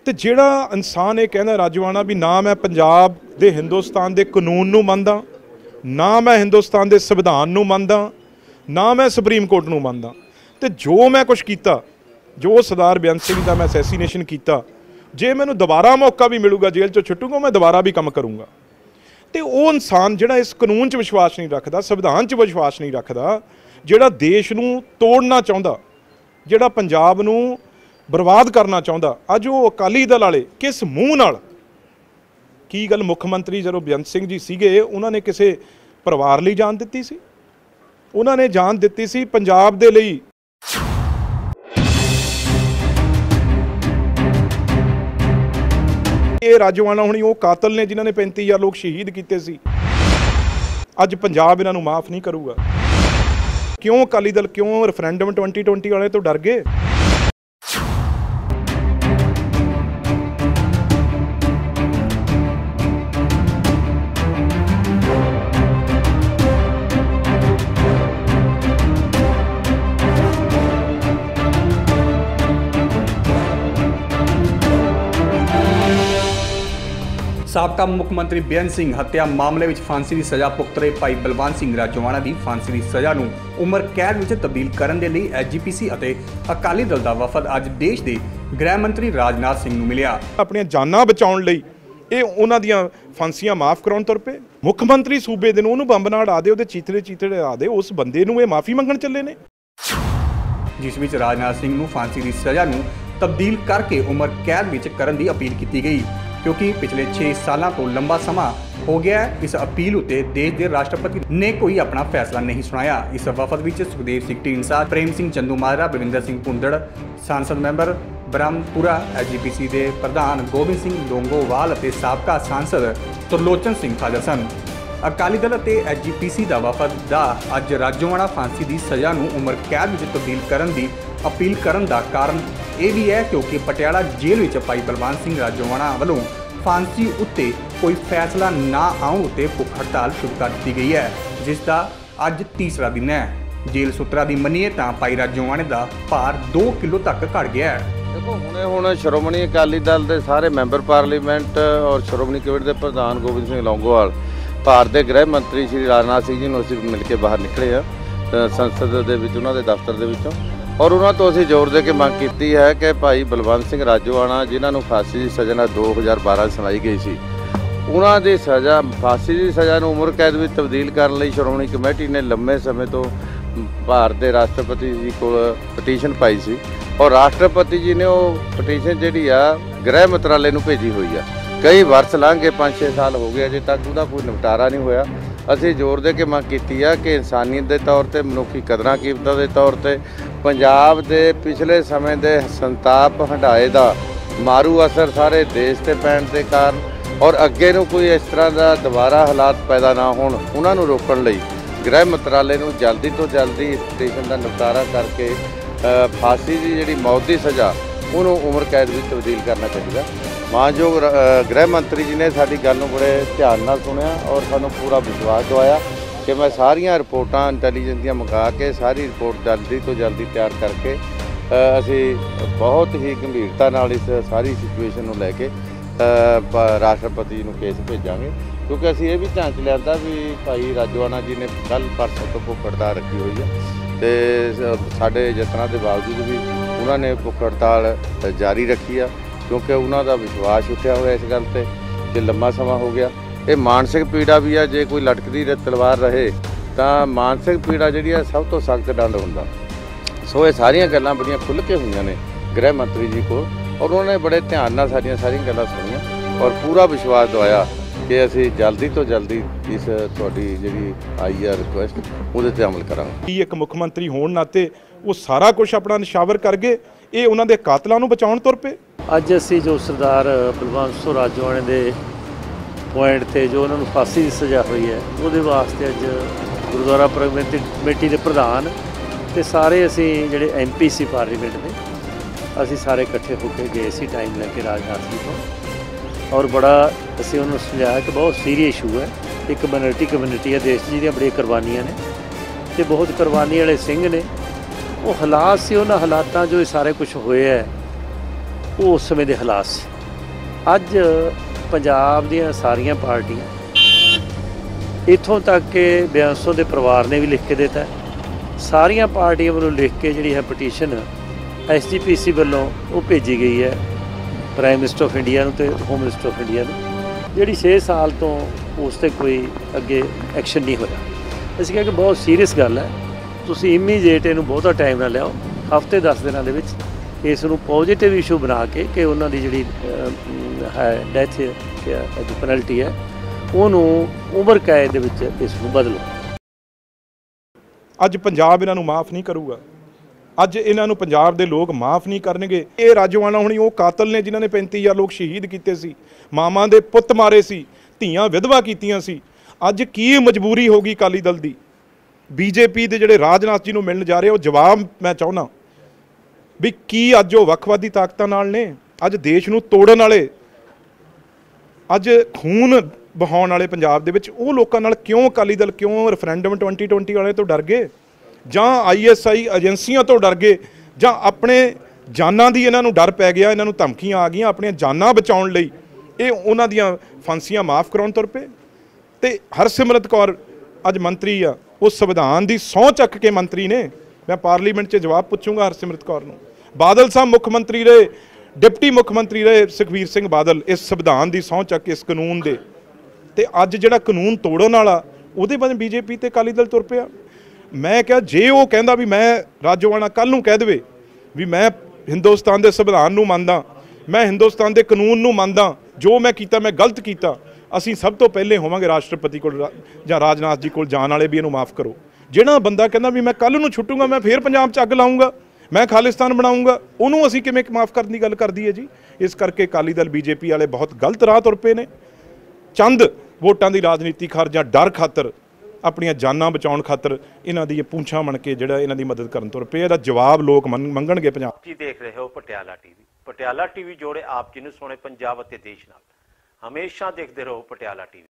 तो जिहड़ा इंसान ये कहना राजवाना भी ना मैं पंजाब दे हिंदुस्तान दे कानून नूं मनदा, ना मैं हिंदुस्तान दे संविधान नूं मनदा, ना मैं सुप्रीम कोर्ट नूं मनदा, तो जो मैं कुछ कीता, जो सरदार बेअंत सिंह दा मैं असैसीनेशन कीता, जे मैनूं दोबारा मौका भी मिलूगा जेल चों छुट्टूंगा मैं दोबारा भी काम करूँगा। तो वो इंसान जिहड़ा इस कानून च विश्वास नहीं रखता, संविधान च विश्वास नहीं रखता, जिहड़ा देश नूं तोड़ना चाहुंदा, जिहड़ा पंजाब नूं बर्बाद करना चाहुंदा, अज वो अकाली दल वाले किस मूँह नाल की गल मुख मंत्री जदों बेअंत सिंह जी सीगे उन्होंने किसी परिवार लई जान दित्ती सी, उन्होंने जान दित्ती सी पंजाब दे लई। ये राजवाना हुणी वो कातल ने जिन्होंने 35,000 लोग शहीद किए सी, अज पंजाब इन्हां नूं माफ़ नहीं करूगा। क्यों अकाली दल, क्यों रेफरेंडम 2020 वाले तो डर गए? साबका मुख मंत्री बेअंत सिंह हत्या मामले में फांसी की सज़ा भुगत रहे भाई बलवंत सिंह राजोआणा की फांसी की सज़ा नूं उम्र कैद में तब्दील करने के लिए एसजीपीसी और अकाली दल का वफद अज देश के गृह मंत्री राजनाथ सिंह नूं मिलिया। अपनी जानां बचाउण लई ये उन्हां दियां फांसियां माफ़ कराउण तुर पे। मुख मंत्री सूबे दे नूं उहनूं बंब नाल उड़ा दे, उहदे चीथड़े उड़ा दे, उस बंदे नूं ये माफ़ी मंगण चले ने। जिस विच राजनाथ सिंह नूं फांसी की सज़ा नूं तब्दील करके उम्र कैद विच करन दी अपील की गई, क्योंकि पिछले 6 सालों तो लंबा समा हो गया है। इस अपील उत्ते देश के राष्ट्रपति ने कोई अपना फैसला नहीं सुनाया। इस वफद विच सुखदेव सिंह ढींडसा, प्रेम सिंह चंदूमाजरा, बलविंदर सिंह भुंदड़, सांसद मैंबर ब्रह्मपुरा, एसजीपीसी के प्रधान गोबिंद सिंह लोंगोवाल और साबका सांसद त्रिलोचन सिंह हाज़र सन। अकाली दल और एसजीपीसी का वफद का अज राजोआणा फांसी की सज़ा नूं उम्र कैद में तब्दील करने की अपील करने का कारण यह भी है क्योंकि पटियाला जेल में भाई बलवंत सिंह राजोआणा वालों फांसी उत्ते कोई फैसला ना आउण उत्ते भुख हड़ताल शुरू कर दी गई है, जिसका अज तीसरा दिन है। जेल सूत्रा की मनीए तो भाई राजोआणे का भार 2 किलो तक घट गया है। देखो हुणे श्रोमणी अकाली दल के सारे मैंबर पार्लीमेंट और श्रोमणी कमेटी के प्रधान गोबिंद सिंह लौंगोवाल, भारत के गृह मंत्री श्री राजनाथ सिंह जी असीं मिल के बाहर निकले हैं संसद के उन्होंने दफ्तर के और उन्होंने तो असीं जोर दे के मंग की है कि भाई बलवंत सिंह राजोआणा जिन्होंने फांसी की सज़ा 2012 सुनाई गई सी, उन्होंने सज़ा फांसी की सज़ा उम्र कैद में तब्दील करने लई श्रोमणी कमेटी ने लंबे समय तो भारत के राष्ट्रपति जी को पटीशन पाई सी और राष्ट्रपति जी ने वो पटीशन जी गृह मंत्रालय को भेजी हुई है। कई वर्ष लंघ के 5-6 साल हो गए अजे तक उसका कोई निपटारा नहीं होया। असीं जोर दे के मंग की है कि इंसानियत के तौर पर मनुखी कदरां कीमतां के तौर पर पंजाब के पिछले समय के संताप हंडाए का मारू असर सारे देश से पैण के कारण और अगे नूं कोई इस तरह का दोबारा हालात पैदा ना होण उन्होंने रोकण लई गृह मंत्रालय नूं जल्दी तो जल्दी इस पटीशन का निपटारा करके फांसी की जिहड़ी मौत की सज़ा उन्होंने उम्र कैद में तब्दील करना चाहिए। मानयोग गृह मंत्री जी ने साडी गल नूं बड़े ध्यान नाल सुनिया और सानूं पूरा विश्वास दवाया कि मैं सारियां रिपोर्टां इंटैलीजेंस दियां मंगा के सारी रिपोर्ट जल्दी तो जल्दी तैयार करके असीं बहुत ही गंभीरता नाल इस सारी सिचुएशन नूं लैके राष्ट्रपति नूं केस भेजांगे, क्योंकि असीं ये भी ध्यान च लिआंदा भी भाई राजोआणा जी ने कल परसों तो भुख हड़ताल रखी हुई है तो साडे यत्नां दे बावजूद भी उन्होंने भुख हड़ताल जारी रखी है, क्योंकि उन्होंने विश्वास उठा हुआ इस गल ते कि लंबा समा हो गया। ये मानसिक पीड़ा भी है, जे कोई लटकदी तलवार रहे तो मानसिक पीड़ा जी सब तो सख्त दंड होंदा। सो ये सारिया गल्लां बड़ियां खुल के हुई ने गृह मंत्री जी को और उन्होंने बड़े ध्यान नाल सारियां गल्लां सुनिया और पूरा विश्वास दवाया कि असीं जल्दी तो जल्दी इस तुहाडी जिहड़ी आई है रिक्वेस्ट उहदे ते अमल करांगे। एक मुख मंत्री होण नाते वो सारा कुछ अपना निशावर कर गए, ये उन्हां दे कातलां नूं बचाउण तुर पे। अज असीं जो सरदार बलवंत सिंह राजोआणे दे पॉइंट ते जो उन्होंने फांसी की सज़ा हुई है वो वास्ते अज गुरुद्वारा प्रबंधक कमेटी के प्रधान ते सारे असीं जिहड़े MP सी पार्लीमेंट में असीं सारे इकट्ठे होकर गए सी टाइम लैके राजनाथ जी को और बड़ा असीं उन्होंने समझाया कि बहुत सीरियस इशू है, एक माइनॉरिटी कम्यूनिटी है देश जी बड़िया कुर्बानियां ने ते बहुत कुर्बानी वाले सिंह ने। वो हालात से उन्होंने हालात जो सारे कुछ होए है वो उस समय के हालात से ਅੱਜ ਪੰਜਾਬ ਦੀਆਂ ਸਾਰੀਆਂ ਪਾਰਟੀਆਂ ਇੱਥੋਂ ਤੱਕ ਕਿ ਬਿਆੰਸੋ ਦੇ ਪਰਿਵਾਰ ਨੇ ਵੀ ਲਿਖ ਕੇ ਦਿੱਤਾ, ਸਾਰੀਆਂ ਪਾਰਟੀਆਂ ਵੱਲੋਂ ਲਿਖ ਕੇ ਜਿਹੜੀ ਹੈ ਪਟੀਸ਼ਨ SGPC ਵੱਲੋਂ ਉਹ ਭੇਜੀ ਗਈ ਹੈ ਪ੍ਰਾਈਮ ਮਿਨਿਸਟਰ ਆਫ ਇੰਡੀਆ ਨੂੰ ਤੇ ਹੋਮ ਮਿਨਿਸਟਰ ਆਫ ਇੰਡੀਆ ਨੂੰ, ਜਿਹੜੀ 6 ਸਾਲ ਤੋਂ ਉਸ 'ਤੇ ਕੋਈ ਅੱਗੇ ਐਕਸ਼ਨ ਨਹੀਂ ਹੋਇਆ। ਇਸ ਕਰਕੇ ਬਹੁਤ ਸੀਰੀਅਸ ਗੱਲ ਹੈ, ਤੁਸੀਂ ਇਮੀਡੀਏਟ ਇਹਨੂੰ ਬਹੁਤਾ ਟਾਈਮ ਨਾ ਲਿਆਓ, ਹਫ਼ਤੇ 10 ਦਿਨਾਂ ਦੇ ਵਿੱਚ ਇਸ ਨੂੰ ਪੋਜ਼ੀਟਿਵ ਇਸ਼ੂ ਬਣਾ ਕੇ ਕਿ ਉਹਨਾਂ ਦੀ ਜਿਹੜੀ ਹੈ ਡੈਥ ਦੀ ਪੈਨਲਟੀ ਹੈ ਉਹਨੂੰ ਉਮਰ ਕੈਦ ਦੇ ਵਿੱਚ ਇਸ ਨੂੰ ਬਦਲੋ। ਅੱਜ ਪੰਜਾਬ ਇਹਨਾਂ ਨੂੰ ਮਾफ़ ਨਹੀਂ ਕਰੂਗਾ, ਅੱਜ ਇਹਨਾਂ ਨੂੰ ਪੰਜਾਬ ਦੇ ਲੋਕ ਮਾफ़ ਨਹੀਂ ਕਰਨਗੇ। ਇਹ ਰਾਜੋਆਣਾ ਹੁਣੀ ਉਹ ਕਾਤਲ ਨੇ ਜਿਨ੍ਹਾਂ ਨੇ 35,000 ਲੋਕ ਸ਼ਹੀਦ ਕੀਤੇ ਸੀ, ਮਾਵਾਂ ਦੇ ਪੁੱਤ ਮਾਰੇ ਸੀ, ਧੀਆਂ ਵਿਧਵਾ ਕੀਤੀਆਂ ਸੀ। ਅੱਜ ਕੀ ਮਜਬੂਰੀ ਹੋ ਗਈ ਅਕਾਲੀ ਦਲ ਦੀ? BJP ਦੇ ਜਿਹੜੇ ਰਾਜਨਾਥ ਜੀ ਨੂੰ ਮਿਲਣ ਜਾ ਰਹੇ ਉਹ ਜਵਾਬ ਮੈਂ ਚਾਹੁੰਦਾ ਵੀ ਕੀ ਅੱਜ ਉਹ ਵੱਖਵਾਦੀ ਤਾਕਤਾਂ ਨਾਲ ਨੇ? ਅੱਜ ਦੇਸ਼ ਨੂੰ ਤੋੜਨ ਵਾਲੇ, ਅੱਜ ਖੂਨ ਬਹਾਉਣ ਵਾਲੇ ਪੰਜਾਬ ਦੇ ਵਿੱਚ ਉਹ ਲੋਕਾਂ ਨਾਲ ਕਿਉਂ ਅਕਾਲੀ ਦਲ, ਕਿਉਂ ਰੈਫਰੈਂਡਮ 2020 ਵਾਲੇ ਤੋਂ ਡਰ ਗਏ, ਜਾਂ ISI ਏਜੰਸੀਆਂ ਤੋਂ ਡਰ ਗਏ, ਜਾਂ ਆਪਣੇ ਜਾਨਾਂ ਦੀ ਇਹਨਾਂ ਨੂੰ ਡਰ ਪੈ ਗਿਆ, ਇਹਨਾਂ ਨੂੰ ਧਮਕੀਆਂ ਆ ਗਈਆਂ ਆਪਣੀਆਂ ਜਾਨਾਂ ਬਚਾਉਣ ਲਈ ਇਹ ਉਹਨਾਂ ਦੀਆਂ ਫਾਂਸੀਆਂ ਮਾफ़ ਕਰਾਉਣ ਤੁਰ ਪਏ। ਤੇ ਹਰਸਿਮਰਤ ਕੌਰ ਅੱਜ ਮੰਤਰੀ ਆ, ਉਹ ਸੰਵਿਧਾਨ ਦੀ ਸਹੁੰ ਚੱਕ ਕੇ ਮੰਤਰੀ ਨੇ। ਮੈਂ ਪਾਰਲੀਮੈਂਟ 'ਚ ਜਵਾਬ ਪੁੱਛੂੰਗਾ ਹਰਸਿਮਰਤ ਕੌਰ ਨੂੰ। ਬਾਦਲ ਸਾਹਿਬ ਮੁੱਖ ਮੰਤਰੀ ਰਹੇ, ਡਿਪਟੀ ਮੁੱਖ ਮੰਤਰੀ ਰਹੇ ਸੁਖਬੀਰ ਸਿੰਘ ਬਾਦਲ, ਇਸ ਸੰਵਿਧਾਨ ਦੀ ਸਹੁੰ ਚੱਕ ਕੇ ਇਸ ਕਾਨੂੰਨ ਦੇ, ਤੇ ਅੱਜ ਜਿਹੜਾ ਕਾਨੂੰਨ ਤੋੜਨ ਵਾਲਾ ਉਹਦੇ ਬਾਅਦ BJP ਤੇ ਅਕਾਲੀ ਦਲ ਤੁਰ ਪਿਆ। ਮੈਂ ਕਿਹਾ ਜੇ ਉਹ ਕਹਿੰਦਾ ਵੀ ਮੈਂ ਰਾਜੋਆਣਾ ਕੱਲ੍ਹ ਨੂੰ ਕਹਿ ਦੇਵੇ ਵੀ ਮੈਂ ਹਿੰਦੁਸਤਾਨ ਦੇ ਸੰਵਿਧਾਨ ਨੂੰ ਮੰਨਦਾ, ਮੈਂ ਹਿੰਦੁਸਤਾਨ ਦੇ ਕਾਨੂੰਨ ਨੂੰ ਮੰਨਦਾ, ਜੋ ਮੈਂ ਕੀਤਾ ਮੈਂ ਗਲਤ ਕੀਤਾ, ਅਸੀਂ ਸਭ ਤੋਂ ਪਹਿਲੇ ਹੋਵਾਂਗੇ ਰਾਸ਼ਟਰਪਤੀ ਕੋਲ ਜਾਂ ਰਾਜਨਾਥ ਜੀ ਕੋਲ ਜਾਣ ਵਾਲੇ ਵੀ ਇਹਨੂੰ ਮਾफ़ ਕਰੋ। ਜਿਹੜਾ ਬੰਦਾ ਕਹਿੰਦਾ ਵੀ ਮੈਂ ਕੱਲ੍ਹ ਨੂੰ ਛੁੱਟੂਗਾ, ਮੈਂ ਫੇਰ ਪੰਜਾਬ 'ਚ ਅੱਗ ਲਾਊਂਗਾ, ਮੈਂ ਖਾਲਿਸਤਾਨ ਬਣਾਊਂਗਾ, ਉਹਨੂੰ ਅਸੀਂ ਕਿਵੇਂ ਮਾफ़ ਕਰਨ ਦੀ ਗੱਲ ਕਰਦੀ ਹੈ ਜੀ? ਇਸ ਕਰਕੇ ਅਕਾਲੀ ਦਲ BJP ਵਾਲੇ ਬਹੁਤ ਗਲਤ ਰਾਹ ਤੁਰ ਪਏ ਨੇ। ਚੰਦ ਵੋਟਾਂ ਦੀ ਰਾਜਨੀਤੀ ਖਾਤਰ ਜਾਂ ਡਰ ਖਾਤਰ, ਆਪਣੀਆਂ ਜਾਨਾਂ ਬਚਾਉਣ ਖਾਤਰ ਇਹਨਾਂ ਦੀ ਇਹ ਪੂੰਛਾਂ ਬਣ ਕੇ ਜਿਹੜਾ ਇਹਨਾਂ ਦੀ ਮਦਦ ਕਰਨ ਤੁਰ ਪਏ। ਇਹਦਾ ਜਵਾਬ ਲੋਕ ਮੰਗਣਗੇ ਪੰਜਾਬ। ਤੁਸੀਂ ਦੇਖ ਰਹੇ ਹੋ ਪਟਿਆਲਾ TV। ਪਟਿਆਲਾ TV ਜੋੜੇ ਆਪ ਜੀ ਨੂੰ ਸੋਹਣੇ ਪੰਜਾਬ ਅਤੇ ਦੇਸ਼ ਨਾਲ। ਹਮੇਸ਼ਾ ਦੇਖਦੇ ਰਹੋ ਪਟਿਆਲਾ TV।